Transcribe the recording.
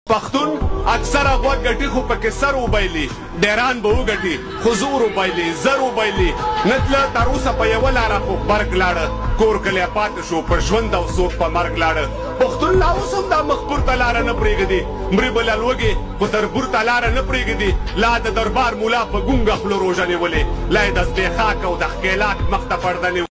پښتون اکثره غوږ ګټي خو پکې سر وبایلي ډیران به وګټي خو زور وبایلي زر وبایلي نه تله تر اوسه په یوه لاره خو برګ لاړه کور کلی پاتې شو په ژوند او څوک په مرګ لاړه پښتون لا اوس هم دا مخ پورته لاره نه پرېږدي مرې به لا لوږې خو تر پورته لاره نه پرېږدي لا د دربار مولا په ګونګه خوله روژه نیولې لا یې د زبېښاک او د ښکېلاک مخ ته پرده